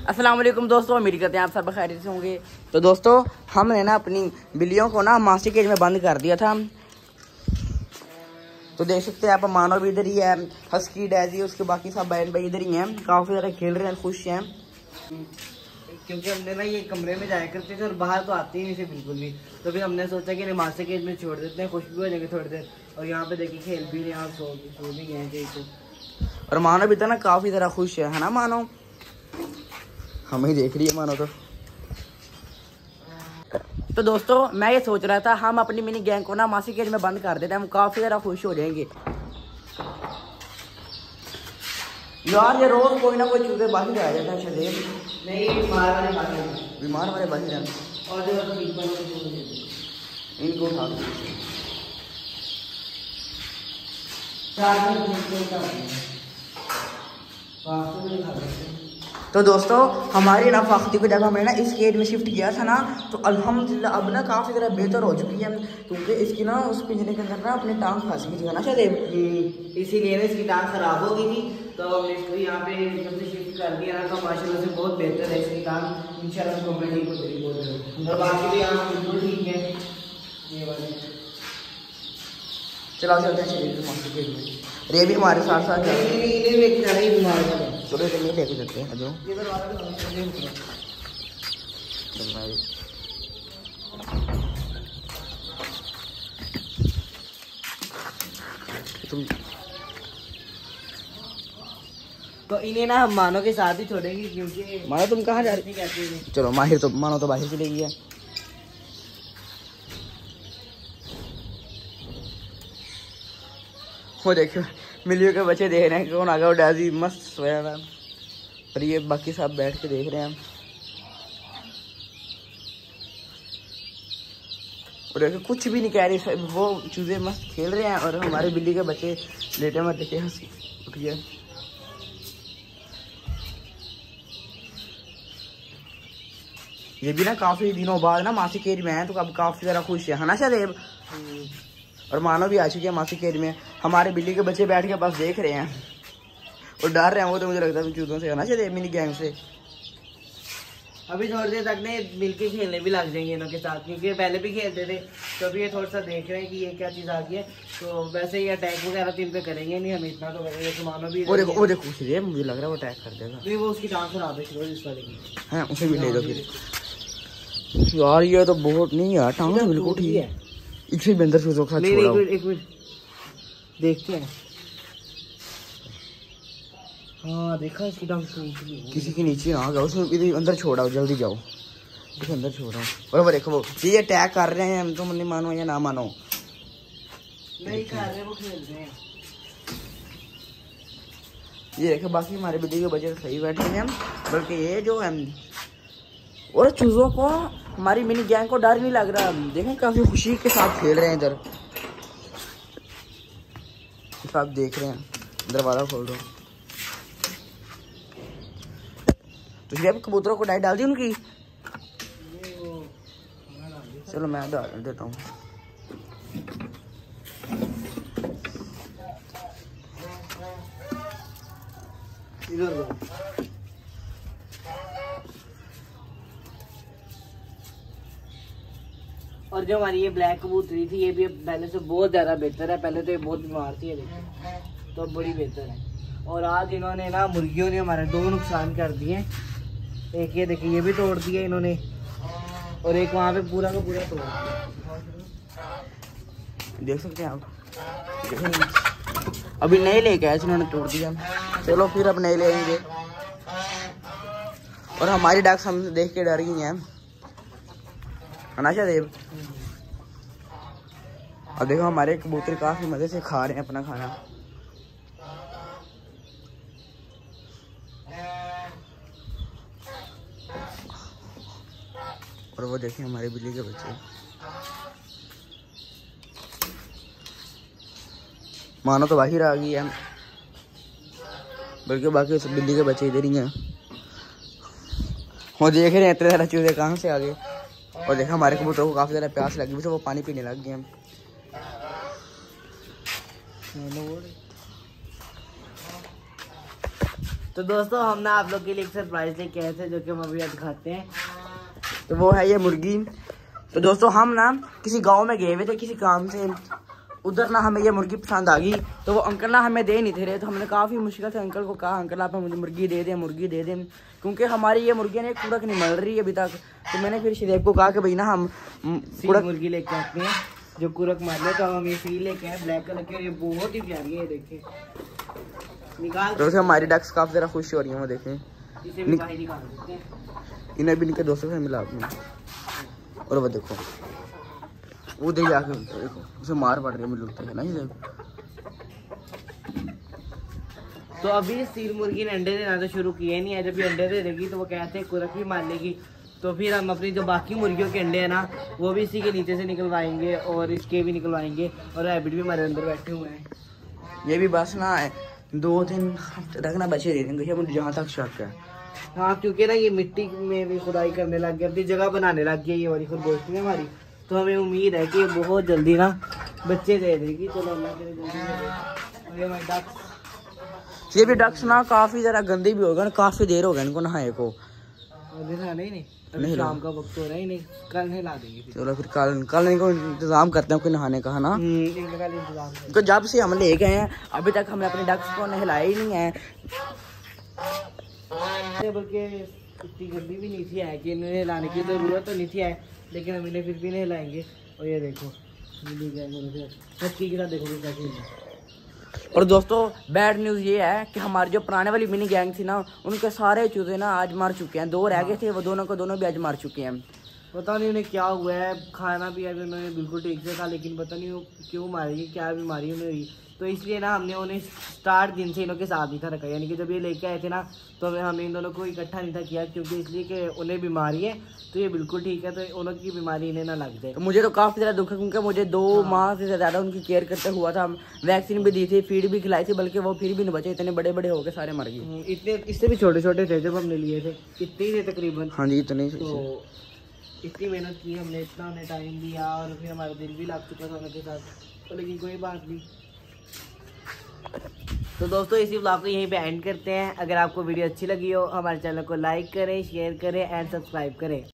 अस्सलाम वालेकुम दोस्तों, उम्मीद करते हैं आप सब खैरियत से होंगे। तो दोस्तों हमने ना अपनी बिल्लियों को ना मासी केज में बंद कर दिया था। तो देख सकते हैं आप, मानो भी इधर ही है, हस्की डैजी उसके बाकी सब बहन भाई इधर ही हैं, काफ़ी ज़्यादा खेल रहे हैं, खुश हैं। क्योंकि हमने ना ये कमरे में जाया करते थे और बाहर तो आते ही नहीं थे बिल्कुल भी। तो फिर हमने सोचा कि मासी केज में छोड़ देते हैं, खुश भी हो जाएंगे थोड़ी देर। और यहाँ पे देखिए खेल भी रहे हैं और सो भी गए हैं तो। और मानो भी तो ना काफ़ी ज़्यादा खुश है ना मानो, हमें देख रही है मानो। तो दोस्तों मैं ये सोच रहा था हम अपनी मिनी गैंग को ना मासी केज में बंद कर देते हैं, हम काफ़ी ज़्यादा खुश हो जाएंगे। यार ये रोज कोई ना कोई चूजे बाहर आ जाता है शरीर नहीं, बीमार वाले बाहर हैं और जो इनको उठा दो। तो दोस्तों हमारी ना फाख्ती को जब हमने ना इस केज में शिफ्ट किया था ना, तो अल्हम्दुलिल्लाह अब ना काफ़ी ज़्यादा बेहतर हो चुकी है, क्योंकि इसकी ना उस पिंजरे के अंदर ना अपनी टांग फंस गई थी ना शायद, इसीलिए ना इसकी टांग खराब हो गई थी। तो हमने इसको यहाँ पे जब से शिफ्ट कर दिया ना, तो माशाल्लाह से बहुत बेहतर है इसकी टांग। इंशाल्लाह ठीक हो जाएगी बहुत जल्द, और बाकी भी यहाँ बिल्कुल ठीक है ये वाले। चलो चलते हैं ये भी हमारे साथ साथ बीमार चलो ये लेके चलते हैं जो तुम। तो इन्हें ना हम मानो के साथ ही छोड़ेंगे, क्योंकि मानो तुम कहाँ जा रही है? चलो माहिर तो मानो तो बाहर चली गई है। वो देखो मिलियो के बच्चे देख रहे हैं कौन आ गया, वो डैजी मस्त सोया था और ये बाकी सब बैठ के देख रहे हैं। और देखो कुछ भी नहीं कह रही, वो चूजे मस्त खेल रहे हैं और हमारे बिल्ली के बच्चे लेटे मत देखे हंसी उठिए। ये भी ना काफी दिनों बाद ना मासी केज में है, तो अब काफी ज्यादा खुश है ना शायद। और मानो भी आ चुकी है मासी केज में, हमारे बिल्ली के बच्चे बैठ के बस देख रहे हैं और डर रहे हैं वो, तो मुझे लगता है चूतों से ना शायद मिनी गैंग से। अभी थोड़ी देर तक ने मिलके खेलने भी लग जाएंगे इनके साथ, क्योंकि पहले भी खेलते थे। तो अभी ये थोड़ा सा देख रहे हैं कि ये क्या चीज़ आ गई है। तो वैसे ही अटैक वगैरह तो इन पे करेंगे नहीं, हम इतना तो करेंगे। तो मानो भी वो देखो मुझे लग रहा है वो अटैक कर देगा। नहीं, वो उसकी टांग खराब है इस वाले की। हाँ उसे भी ले दो फिर। यार ये तो बहुत नहीं यार, टांग तो बिल्कुल ठीक है। इसे बंदर से छोड़ा एक मिनट देखते हैं। हाँ देखा, इसकी टांग किसी के नीचे आ गया, उसमें इधर अंदर छोड़ा, जल्दी जाओ उसे अंदर छोड़ा। और वो देखो वो ये अटैक कर रहे हैं, हम तो नहीं मानो या ना मानो नहीं कर रहे, वो खेल रहे हैं। ये देखो बाकी हमारे बिल्ली के बच्चे सही बैठे हैं, बल्कि ये जो है और चूजों को हमारी मिनी गैंग को डर नहीं लग रहा। देखें काफी खुशी के साथ खेल रहे हैं इधर, आप देख रहे हैं। दरवाजा खोल दो तो अब कबूतरों को डाइट डाल दी उनकी। चलो मैं डाल देता हूँ। और जो हमारी ये ब्लैक कबूतरी थी, ये भी पहले से बहुत ज़्यादा बेहतर है। पहले तो ये बहुत बीमार थी, देखिए, तो अब बड़ी बेहतर है। और आज इन्होंने ना मुर्गियों ने हमारे 2 नुकसान कर दिए। एक ये देखिए, ये भी तोड़ दिया इन्होंने, और एक वहाँ पे पूरा का पूरा तोड़ दिया, देख सकते हैं आप। अभी नए लेके आए इन्होंने तोड़ दिया। चलो फिर अब नए ले आएंगे। और हमारी डक्स हम देख के डर गई हैं अनाशा देव। अब देखो हमारे कबूतर काफी मजे से खा रहे हैं अपना खाना। और वो देखिए हमारे बिल्ली के बच्चे, मानो तो बाहर आ गई है, बल्कि बाकी सब बिल्ली के बच्चे इधर ही हैं। वो देख रहे हैं इतने सारे चूजे कहाँ से आ गए। और देखा हमारे कबूतरों को काफी ज़्यादा प्यास लगी हुई, तो वो पानी पीने लग गए। तो दोस्तों हम ना आप लोग के लिए एक सरप्राइज लेके आए थे जो कि हम अभी दिखाते हैं। तो वो है ये मुर्गी। तो दोस्तों हम ना किसी गांव में गए हुए थे किसी काम से, उधर ना हमें ये मुर्गी पसंद आ गई। तो वो अंकल ना हमें दे नहीं थे रहे, तो हमने काफ़ी मुश्किल से अंकल को कहा अंकल आप मुझे मुर्गी दे दें, क्योंकि हमारी ये मुर्गियाँ ने कूड़क नहीं मर रही है अभी तक। तो मैंने फिर शरीफ को कहा कि भाई ना हम कूड़क मुर्गी लेके आते हैं जो कूड़क मार ले। तो हम ये सील लेके आए ब्लैक कलर के, ये बहुत ही प्यारी है, देखिए निकाल। तो हमारी डक्स काफ़ी ज़्यादा खुश हो रही है, वो देखें इसे भी बाहर निकाल देते हैं। इन्हें भी इनके दोस्तों से मिला आपने। और वो देखो वो दे जाके देखो उसे मार पड़ रही है, मुझे लगता है ना ये। तो अभी सील मुर्गी ने अंडे देना तो शुरू किए नहीं है, जब ये अंडे दे देगी तो वो कहते हैं कुरक भी मार लेगी। तो फिर हम अपनी जो बाकी मुर्गियों के अंडे हैं ना वो भी इसी के नीचे से निकलवाएंगे और इसके भी निकलवाएंगे। और रैबिट भी हमारे अंदर बैठे हुए हैं। ये भी बस ना 2-3 हफ्ते तक ना बचे दे देंगे मुझे जहाँ तक शक है। हाँ क्योंकि ना ये मिट्टी में भी खुदाई करने लग गया, अपनी जगह बनाने लग गई ये वाली खरगोशी हमारी। तो हमें उम्मीद है कि ये बहुत जल्दी ना बच्चे दे देगी। चलो अल्लाह करे जल्दी दे दे। और ये हमारे डक्स, ये भी डक्स ना काफ़ी ज़्यादा गंदे भी हो गए, काफ़ी देर हो गया इनको नहाए को। नहीं अभी शाम का वक्त हो रहा है, नहीं कल नहला देंगे। चलो फिर कल इनको इंतजाम करते हैं कोई नहाने का, है ना। इंतजाम तो जब से हम ले गए हैं अभी तक हमने अपने डक्स को नहलाया ही नहीं है। बल्कि इतनी गंदी भी नहीं थी है कि इन्हें नहलाने की ज़रूरत तो नहीं थी है, लेकिन हम इन्हें फिर भी नहलाएंगे। और ये देखो देखो। और दोस्तों बैड न्यूज़ ये है कि हमारी जो पुराने वाली मिनी गैंग थी ना उनके सारे चूजे ना आज मर चुके हैं। 2 रह गए थे, वो दोनों भी आज मर चुके हैं। पता नहीं उन्हें क्या हुआ है, खाना भी अभी उन्होंने बिल्कुल ठीक से था, लेकिन पता नहीं वो क्यों मारी, क्या बीमारी उन्हें हुई। तो इसलिए ना हमने उन्हें स्टार्ट दिन से इन लोग के साथ ही था रखा, यानी कि जब ये लेके आए थे ना तो हमने इन दोनों को इकट्ठा नहीं था किया, क्योंकि इसलिए कि उन्हें बीमारी है तो ये बिल्कुल ठीक है, तो उन की बीमारी इन्हें ना लग जाए। तो मुझे तो काफ़ी ज़्यादा दुख है क्योंकि मुझे 2 माह से ज़्यादा उनकी केयर करते हुआ था, वैक्सीन भी दी थी, फीड भी खिलाई थी, बल्कि वो फिर भी नहीं बचे, इतने बड़े हो गए सारे मर गए। इतने इससे भी छोटे छोटे थे जब हमने लिए थे, इतने ही थे तकरीबन। हाँ जी इतने। तो इतनी मेहनत की हमने, इतना हमने टाइम दिया और फिर हमारा दिल भी लग चुका था उनके साथ, तो लेकिन कोई बात नहीं। तो दोस्तों इसी व्लॉग को यहीं पे एंड करते हैं। अगर आपको वीडियो अच्छी लगी हो हमारे चैनल को लाइक करें, शेयर करें एंड सब्सक्राइब करें।